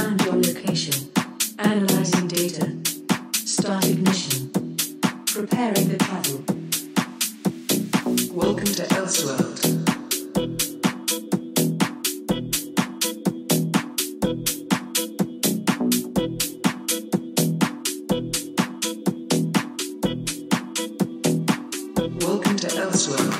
Found your location. Analyzing data. Start ignition. Preparing the travel. Welcome to Elseworld. Welcome to Elseworld.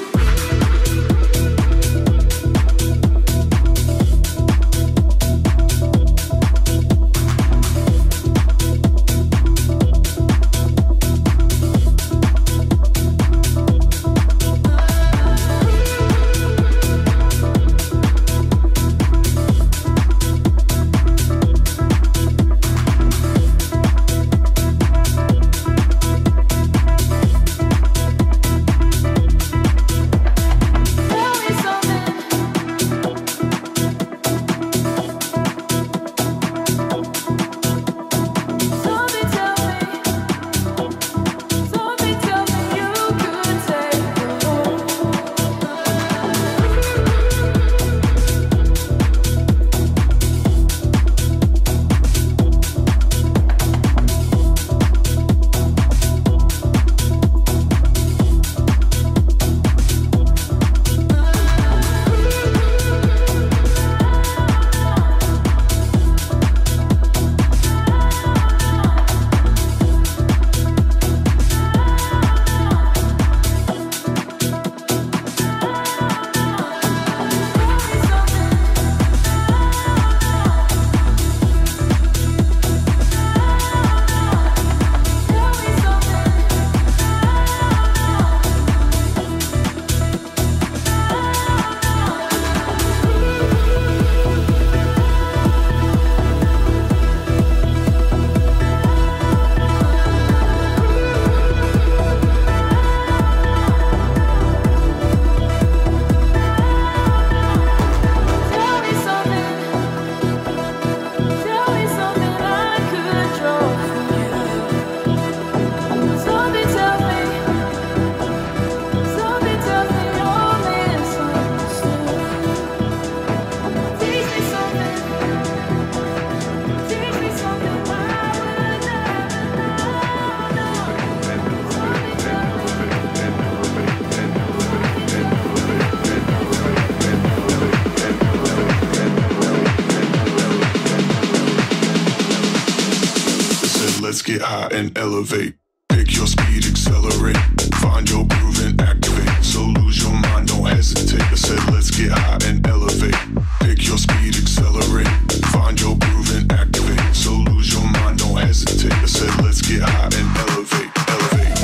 Get high and elevate. Pick your speed, accelerate. Find your groove and activate. So lose your mind, don't hesitate. I said let's get high and elevate. Pick your speed, accelerate. Find your groove and activate. So lose your mind, don't hesitate. I said let's get high and elevate. Elevate.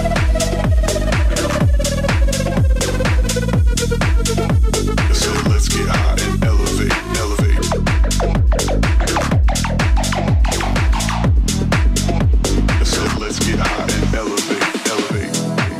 I said let's get high and elevate. Elevate. Let's get high and elevate, elevate.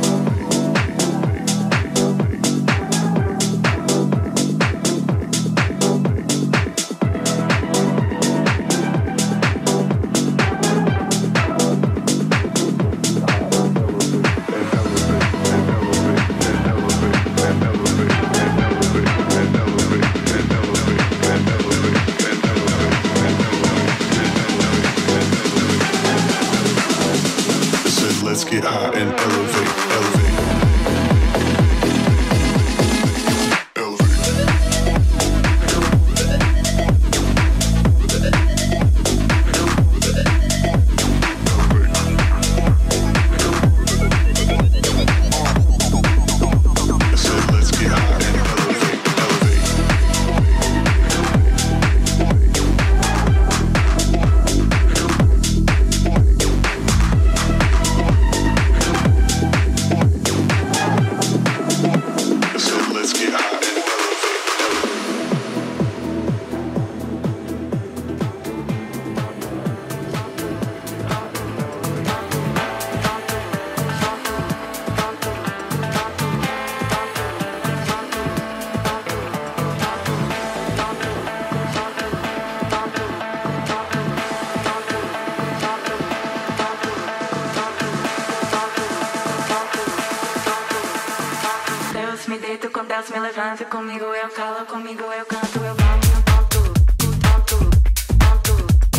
Let's get high and elevate, elevate. Deus me levanta, comigo eu calo, comigo eu canto, eu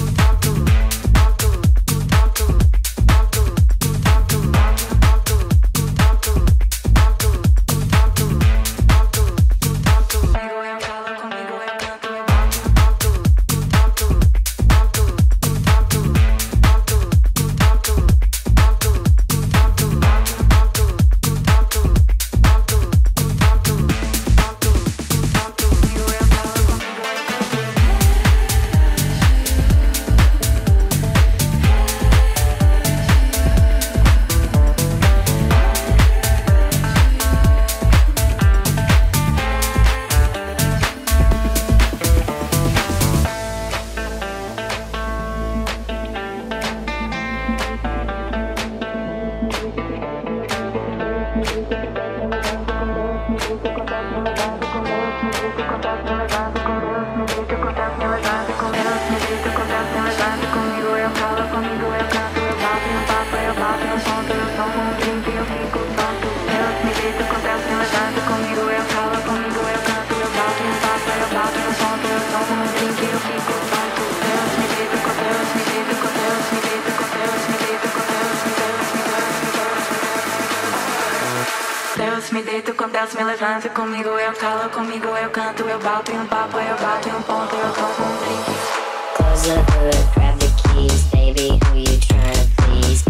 céus, me deito com Deus, me levanto comigo, eu calo comigo, eu canto, eu bato em um papo, eu bato em um ponto, eu tomo um drink. Close the hood, grab the keys, baby, who you tryna please?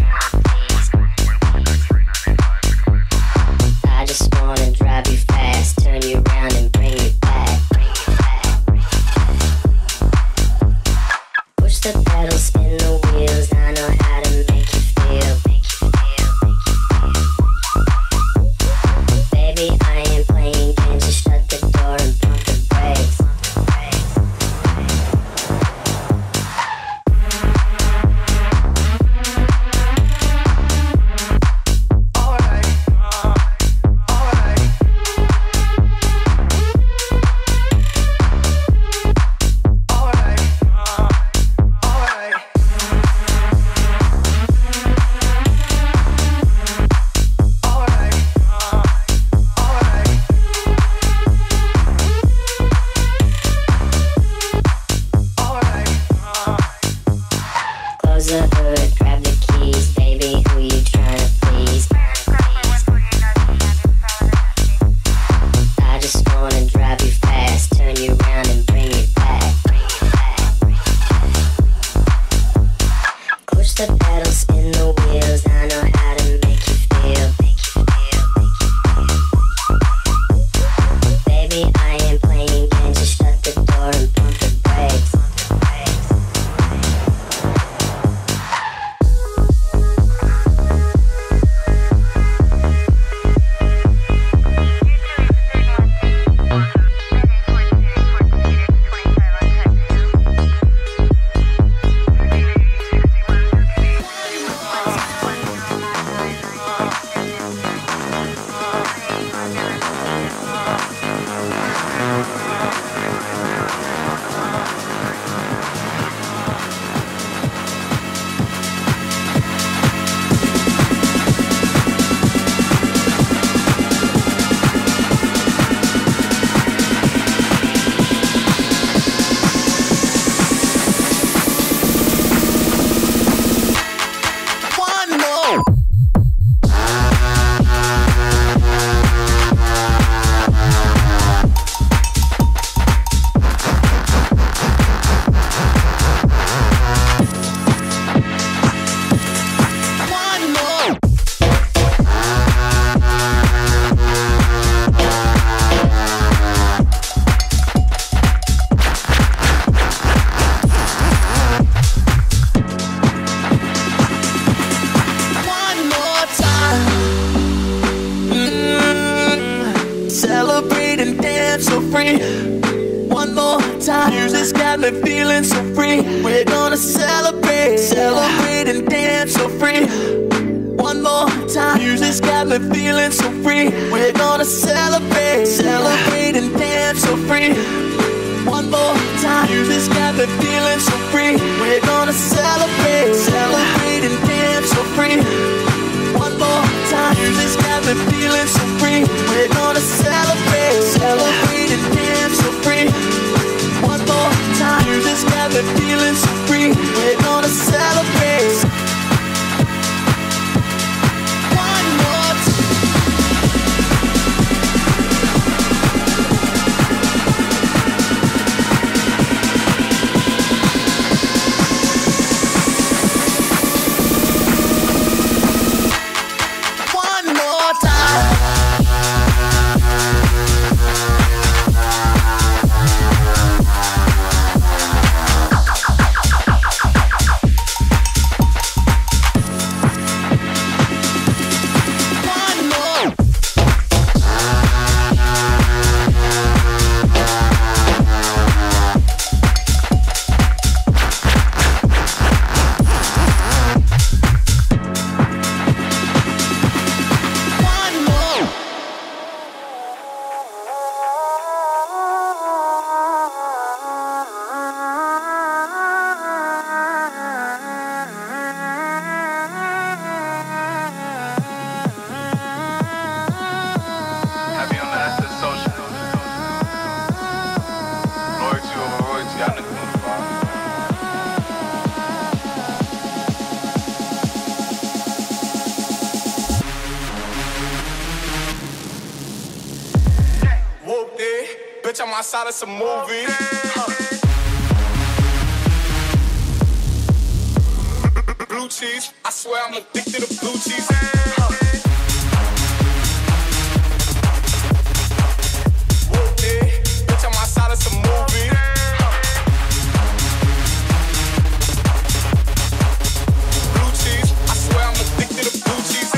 I just wanna drive you fast, turn you around and bring you back. Push the pedal, spin the wheels, I know how to make you feel. Baby, I ain't playing games, just shut the door and pump the brakes. bitch, I'm outside of some movie. Blue cheese, I swear I'm addicted to blue cheese. Whooped it, bitch, I'm outside of some movie. Blue cheese, I swear I'm addicted to blue cheese.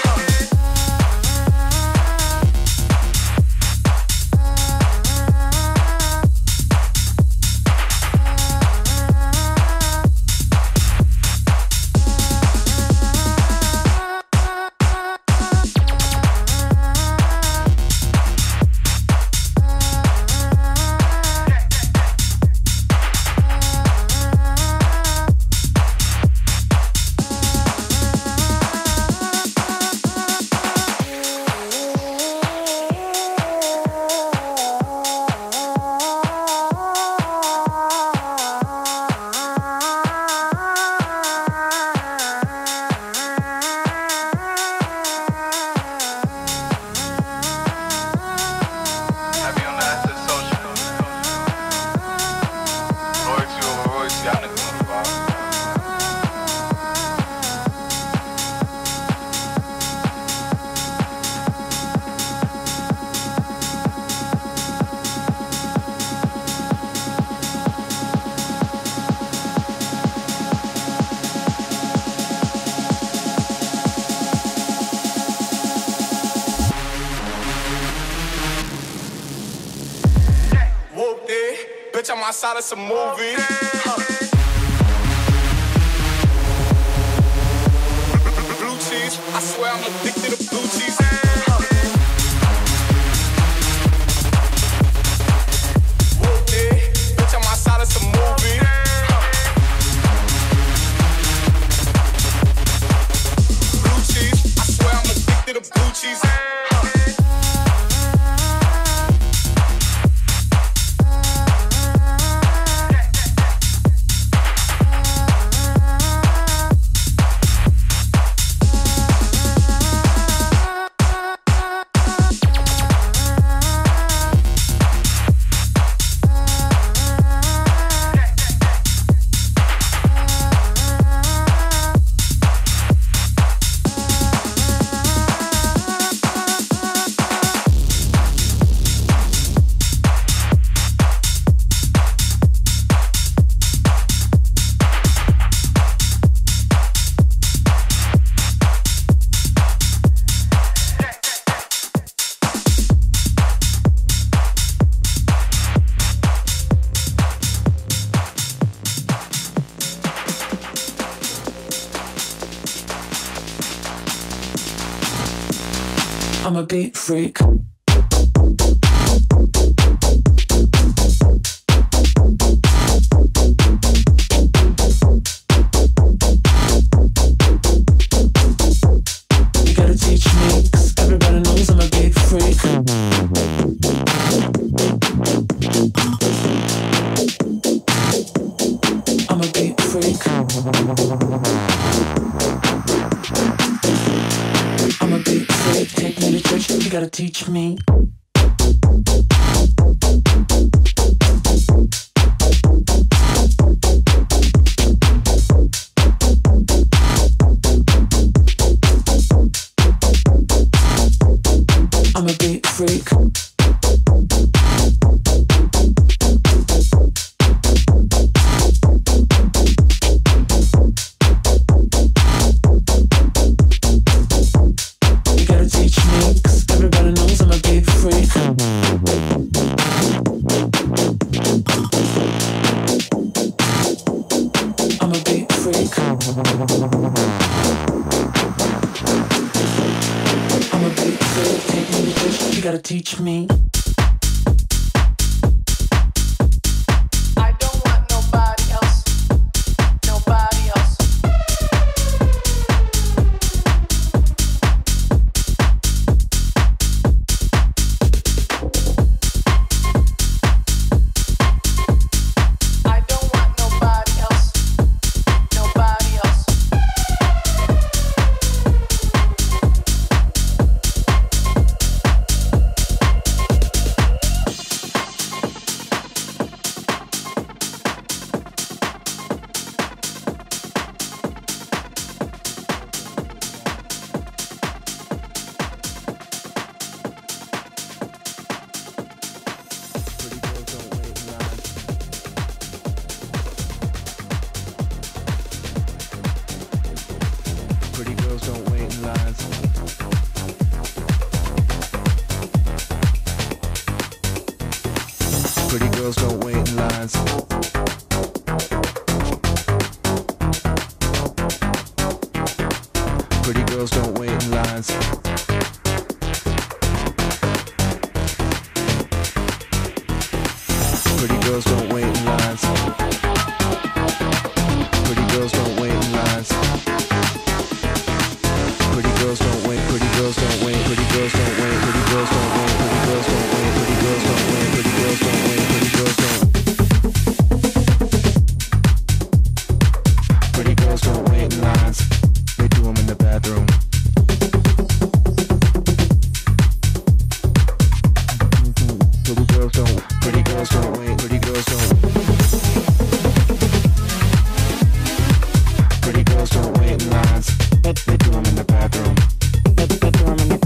Bitch, I'm outside of some movie. Blue cheese, I swear I'm addicted to blue cheese. Whooped it, bitch, I'm outside of some movie. Blue cheese, I swear I'm addicted to blue cheese. I'm a beat freak. You gotta teach me, 'cause everybody knows I'm a beat freak. I'm a beat freak. I'm a big freak, take me to church, you gotta teach me. I'm a big freak. Gotta teach me. girls don't wait in lines. Pretty girls don't wait in lines. Pretty girls don't wait in lines. Pretty girls don't wait in lines. Pretty girls don't wait, pretty girls don't wait, pretty girls don't wait, pretty girls don't wait, pretty girls don't wait, pretty girls don't wait, pretty girls don't wait, pretty girls don't. Pretty girls don't wait in lines. They do them in the bathroom. Pretty girls don't wait, pretty girls don't. Pretty girls don't wait in lines. They do them in the bathroom. They do them in the.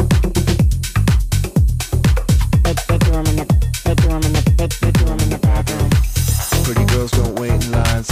They do them in the. They do them in the. They do them in the bathroom. Pretty girls don't wait in lines.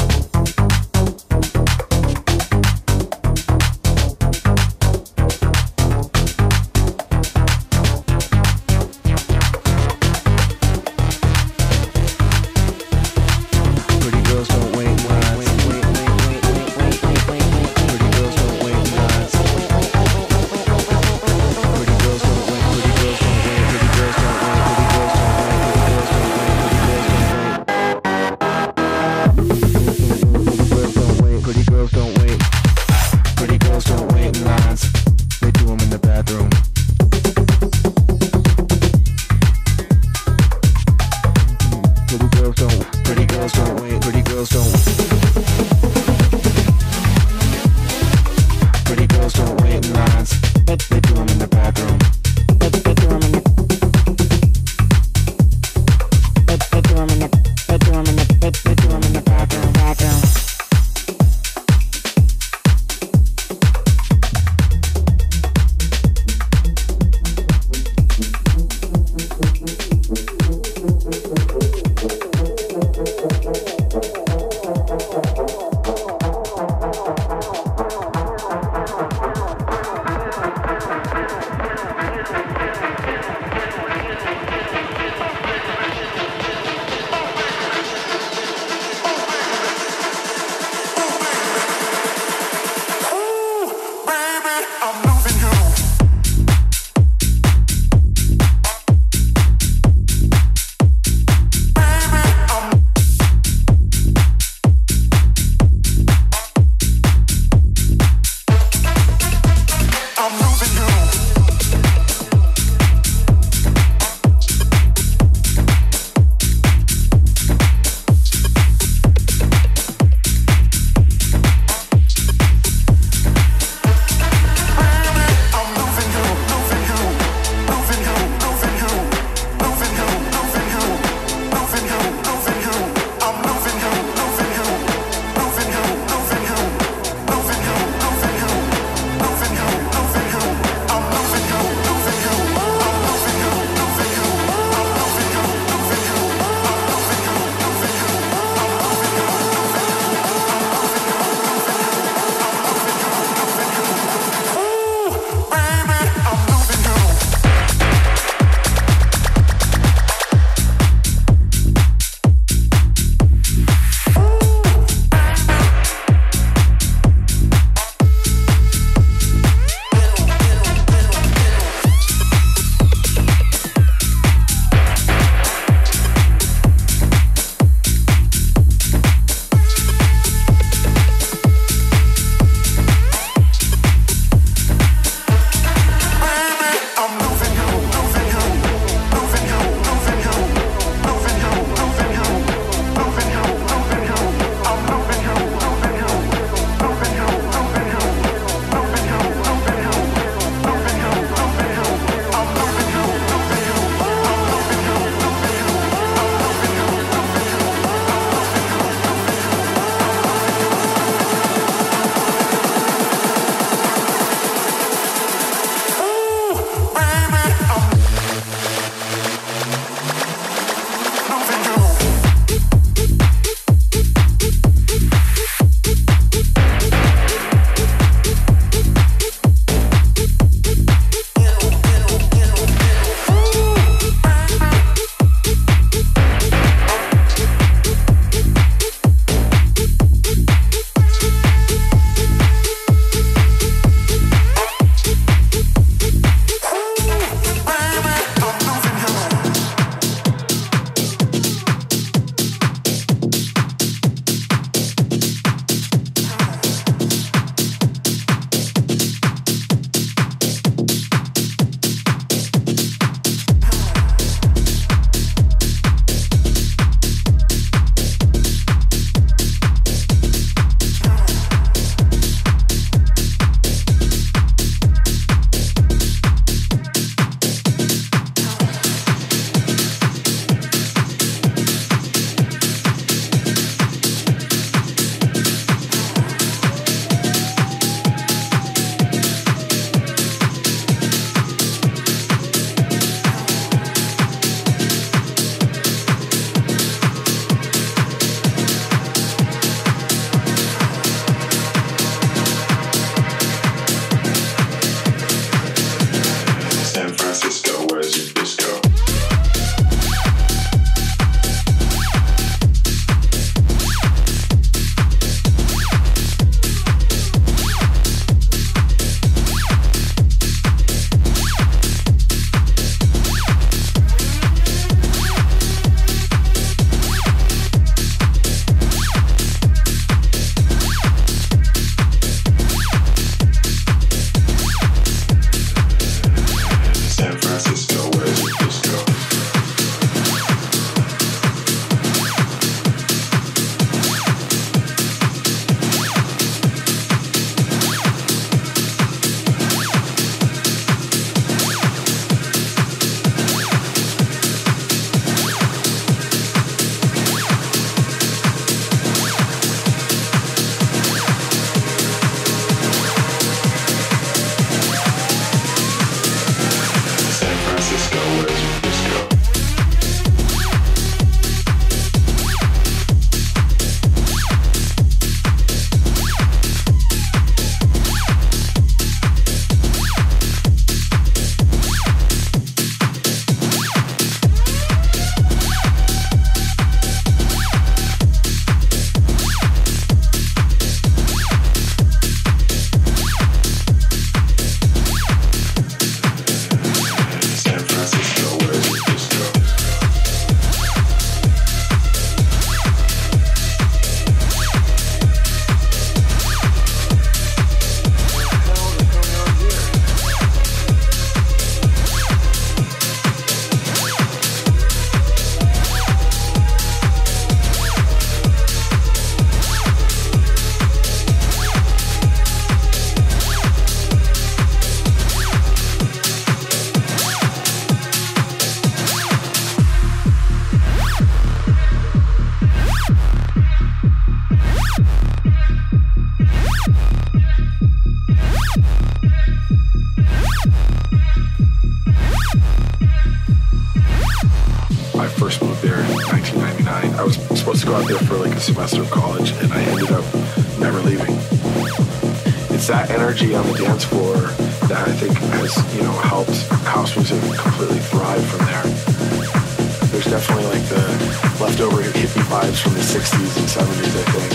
first moved there in 1999. I was supposed to go out there for like a semester of college, and I ended up never leaving. It's that energy on the dance floor that I think has, you know, helped house music completely thrive from there. There's definitely like the leftover hippie vibes from the 60s and 70s, I think.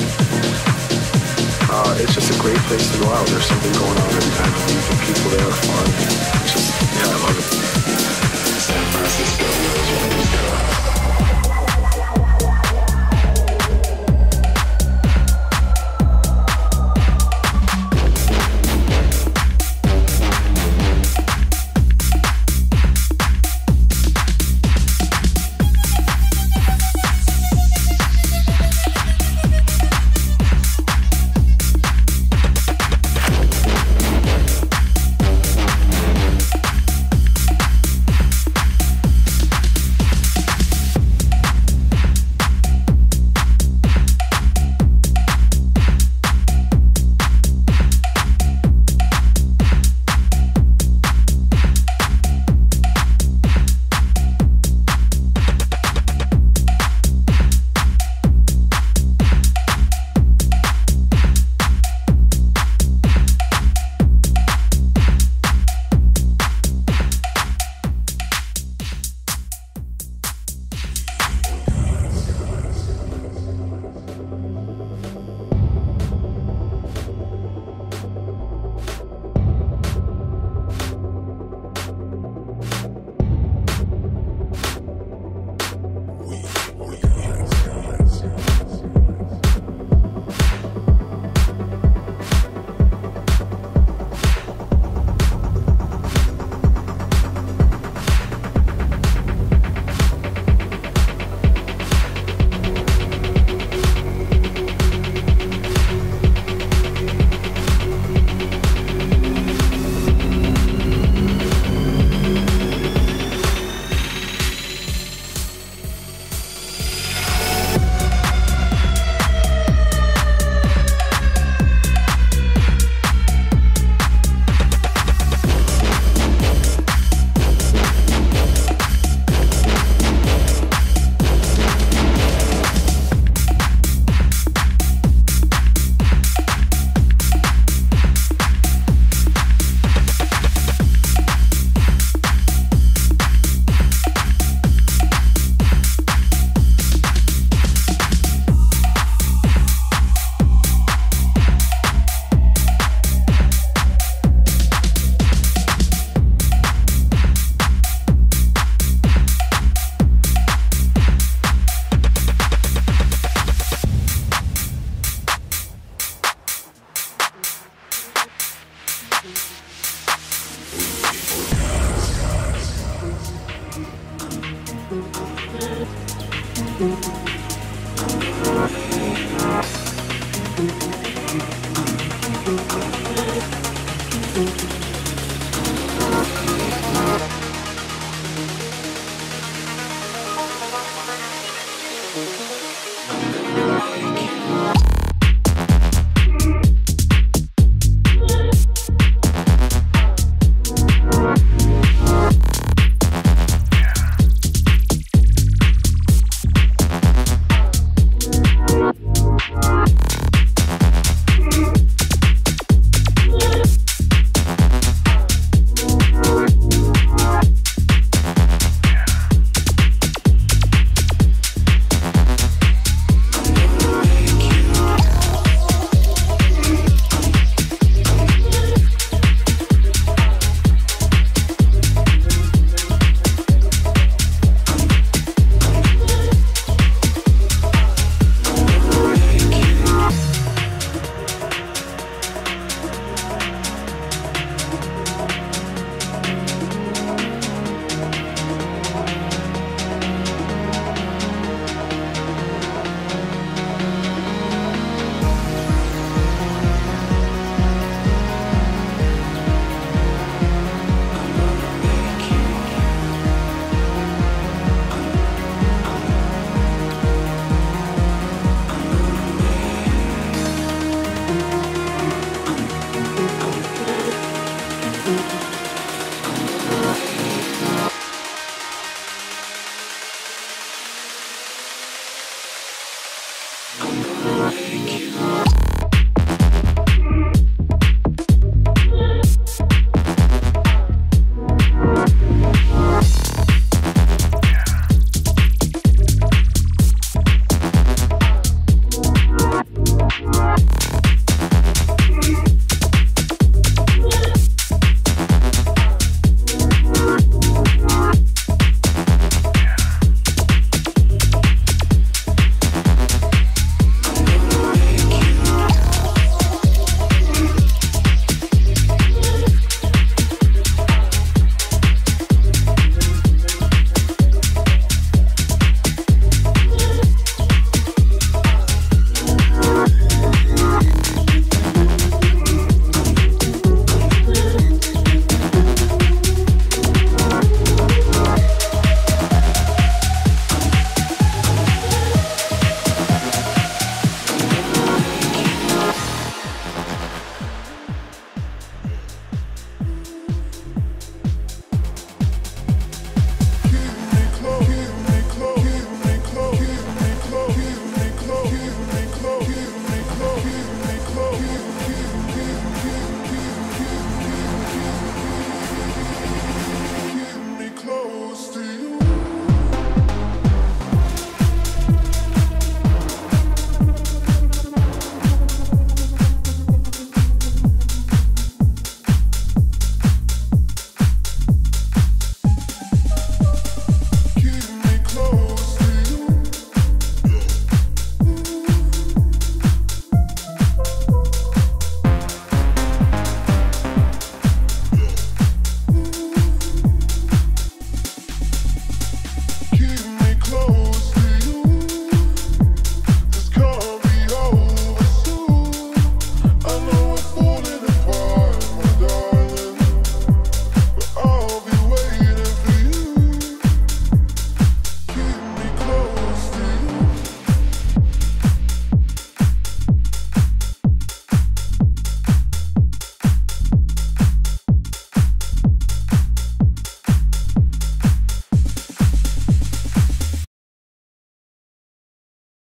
It's just a great place to go out. There's something going on every time you leave, and people there are fun. It's just, yeah, I love it. San Francisco knows what he's got. Thank you.